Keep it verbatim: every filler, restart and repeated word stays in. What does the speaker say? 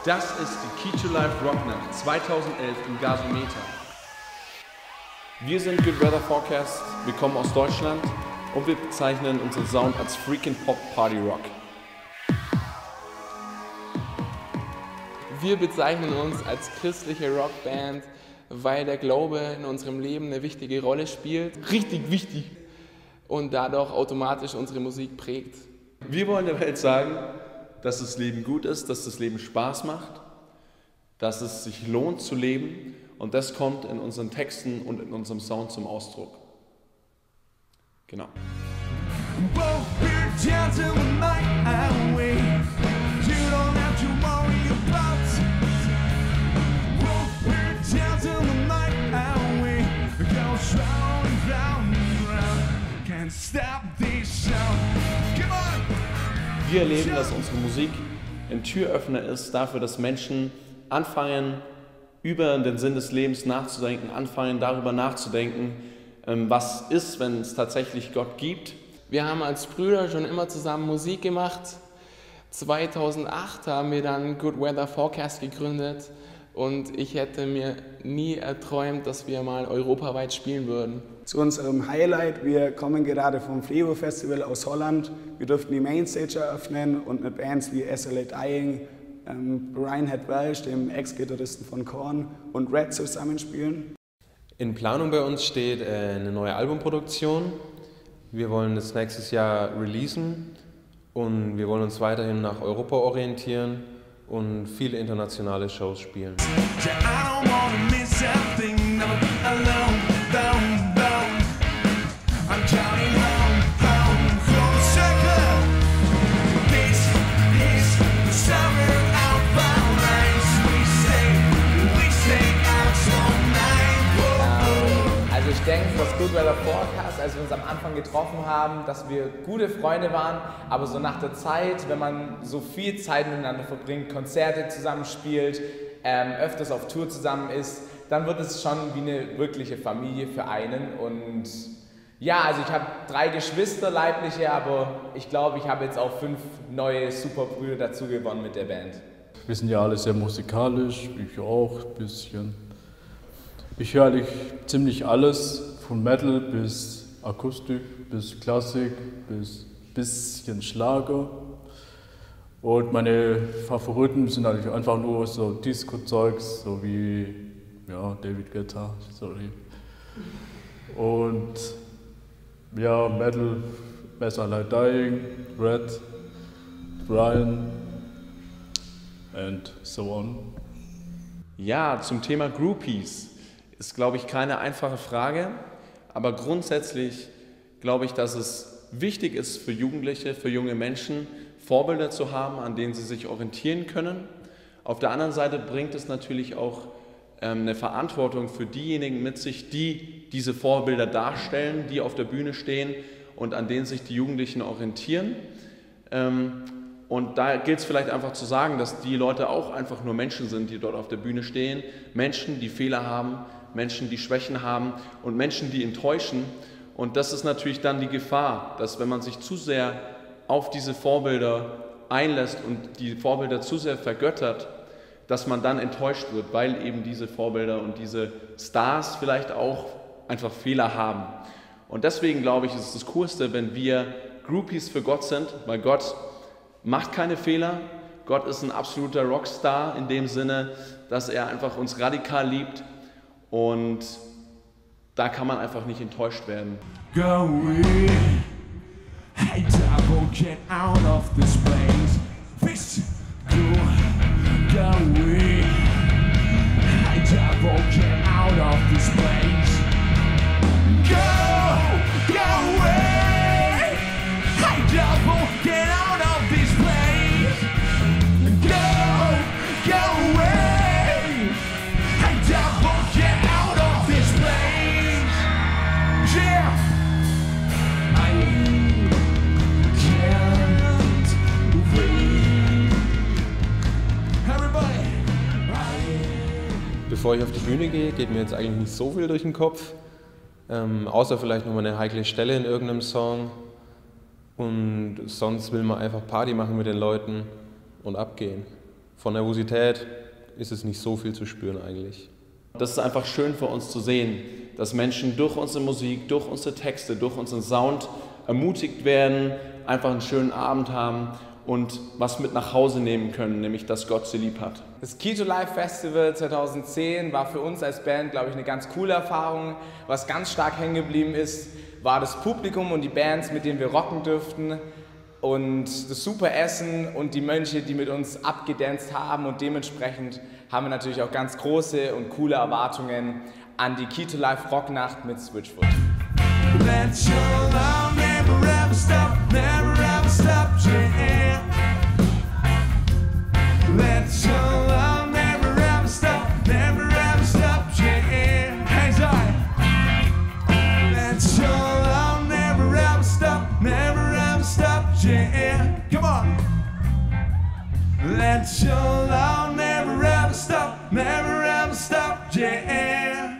Das ist die Key to Life Rocknacht zweitausendelf im Gasometer. Wir sind Good Weather Forecast, wir kommen aus Deutschland und wir bezeichnen unseren Sound als Freakin' Pop Party Rock. Wir bezeichnen uns als christliche Rockband, weil der Glaube in unserem Leben eine wichtige Rolle spielt. Richtig wichtig. Und dadurch automatisch unsere Musik prägt. Wir wollen der Welt sagen, dass das Leben gut ist, dass das Leben Spaß macht, dass es sich lohnt zu leben und das kommt in unseren Texten und in unserem Sound zum Ausdruck. Genau. Wir erleben, dass unsere Musik ein Türöffner ist dafür, dass Menschen anfangen, über den Sinn des Lebens nachzudenken, anfangen, darüber nachzudenken, was ist, wenn es tatsächlich Gott gibt. Wir haben als Brüder schon immer zusammen Musik gemacht. zweitausendacht haben wir dann Good Weather Forecast gegründet und ich hätte mir nie erträumt, dass wir mal europaweit spielen würden. Zu unserem Highlight, wir kommen gerade vom Flevo Festival aus Holland. Wir durften die Mainstage eröffnen und mit Bands wie S L A Dying, ähm, Brian Head Welch, dem Ex-Gitarristen von Korn, und Red zusammenspielen. In Planung bei uns steht äh, eine neue Albumproduktion. Wir wollen das nächstes Jahr releasen und wir wollen uns weiterhin nach Europa orientieren und viele internationale Shows spielen. Also ich denke, das Good Weather Forecast, als wir uns am Anfang getroffen haben, dass wir gute Freunde waren, aber so nach der Zeit, wenn man so viel Zeit miteinander verbringt, Konzerte zusammenspielt, ähm, öfters auf Tour zusammen ist, dann wird es schon wie eine wirkliche Familie für einen. Und ja, also ich habe drei Geschwister, leibliche, aber ich glaube, ich habe jetzt auch fünf neue Superbrüder dazu gewonnen mit der Band. Wir sind ja alle sehr musikalisch, ich auch ein bisschen. Ich höre eigentlich ziemlich alles, von Metal bis Akustik, bis Klassik, bis bisschen Schlager. Und meine Favoriten sind eigentlich einfach nur so Disco-Zeugs, so wie ja, David Guetta, sorry. Und ja, Metal, S L A Dying, Red, Brian and so on. Ja, zum Thema Groupies ist, glaube ich, keine einfache Frage, aber grundsätzlich glaube ich, dass es wichtig ist für Jugendliche, für junge Menschen, Vorbilder zu haben, an denen sie sich orientieren können. Auf der anderen Seite bringt es natürlich auch ähm, eine Verantwortung für diejenigen mit sich, die diese Vorbilder darstellen, die auf der Bühne stehen und an denen sich die Jugendlichen orientieren. Ähm, und da gilt es vielleicht einfach zu sagen, dass die Leute auch einfach nur Menschen sind, die dort auf der Bühne stehen, Menschen, die Fehler haben, Menschen, die Schwächen haben und Menschen, die enttäuschen. Und das ist natürlich dann die Gefahr, dass wenn man sich zu sehr auf diese Vorbilder einlässt und die Vorbilder zu sehr vergöttert, dass man dann enttäuscht wird, weil eben diese Vorbilder und diese Stars vielleicht auch einfach Fehler haben. Und deswegen glaube ich, ist es das Coolste, wenn wir Groupies für Gott sind, weil Gott macht keine Fehler. Gott ist ein absoluter Rockstar in dem Sinne, dass er einfach uns radikal liebt. Und da kann man einfach nicht enttäuscht werden. Go away. Hey devil, get out of this place. Fist, go, go away. Hey devil, get out of this place. Go, go away. Hey devil, get out of this place. Go, go away. Hey devil, get out of this place. Yeah. Bevor ich auf die Bühne gehe, geht mir jetzt eigentlich nicht so viel durch den Kopf, ähm, außer vielleicht nochmal eine heikle Stelle in irgendeinem Song. Und sonst will man einfach Party machen mit den Leuten und abgehen. von Nervosität ist es nicht so viel zu spüren eigentlich. Das ist einfach schön für uns zu sehen, dass Menschen durch unsere Musik, durch unsere Texte, durch unseren Sound ermutigt werden, einfach einen schönen Abend haben und was mit nach Hause nehmen können, nämlich dass Gott sie lieb hat. Das Key to Life Festival zweitausendzehn war für uns als Band, glaube ich, eine ganz coole Erfahrung. Was ganz stark hängen geblieben ist, war das Publikum und die Bands, mit denen wir rocken durften. Und das super Essen und die Mönche, die mit uns abgedanzt haben, und dementsprechend haben wir natürlich auch ganz große und coole Erwartungen an die Key to Life Rocknacht mit Switchfoot. Let your love never ever stop, never ever stop, yeah. Let your love never ever stop, never ever stop, yeah. Hands high. Let your love never ever stop, never ever stop, yeah. Come on. Let your love never ever stop, never ever stop, yeah.